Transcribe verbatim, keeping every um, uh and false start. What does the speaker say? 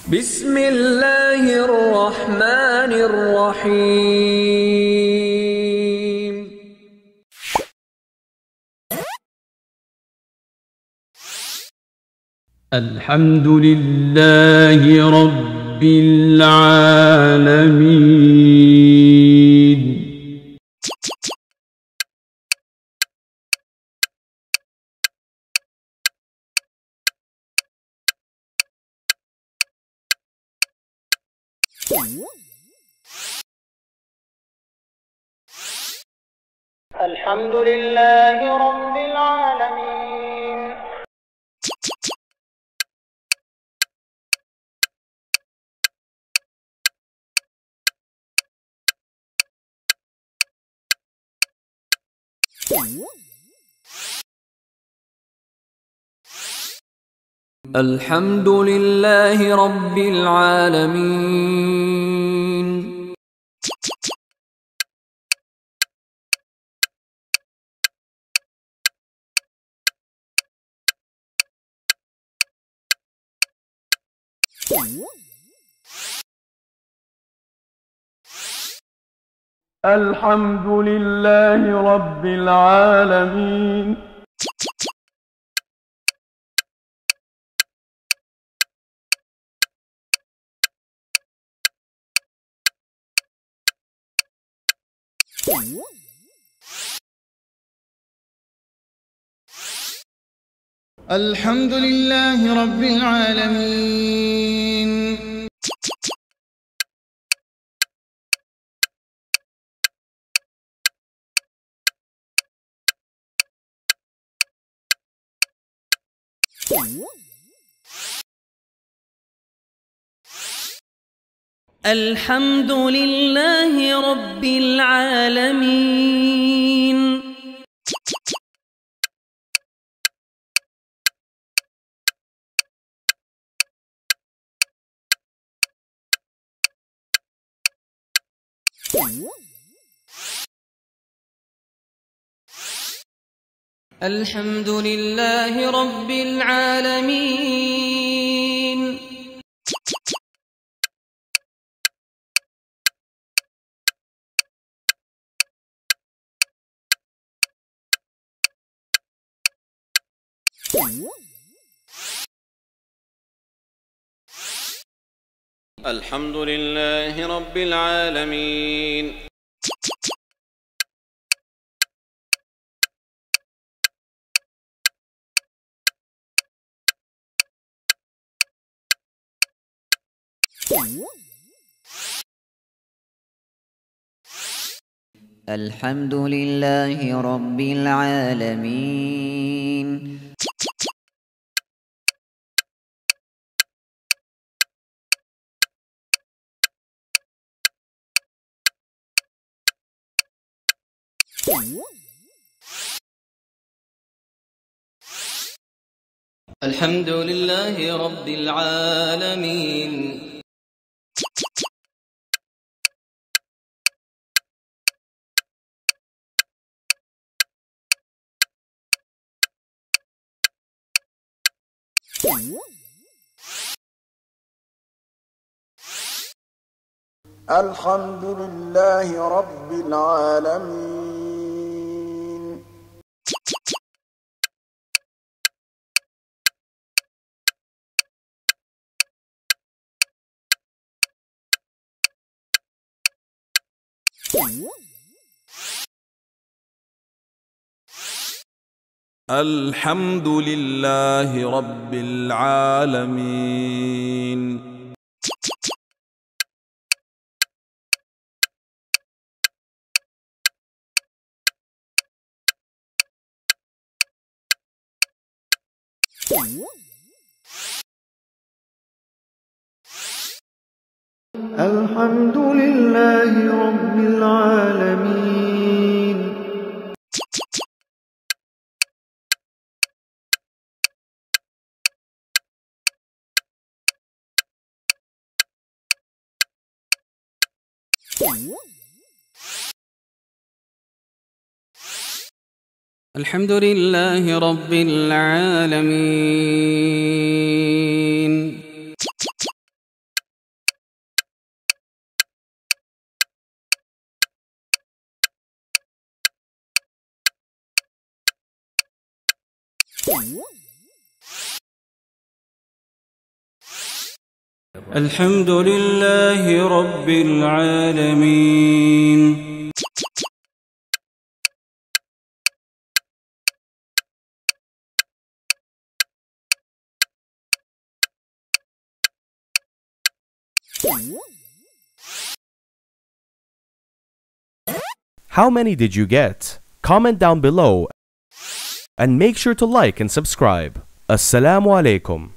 بسم الله الرحمن الرحيم. الحمد لله رب العالمين. الحمد لله رب العالمين. الحمد لله رب العالمين. الحمد لله رب العالمين. الحمد لله رب العالمين. الحمد لله رب العالمين. الحمد لله رب العالمين. الحمد لله رب العالمين. الحمد لله رب العالمين. الحمد لله رب العالمين. الحمد لله رب العالمين. الحمد لله رب العالمين. الحمد لله رب العالمين. الحمد لله رب العالمين. الحمد لله رب العالمين. How many did you get? Comment down below and make sure to like and subscribe. Assalamu alaykum.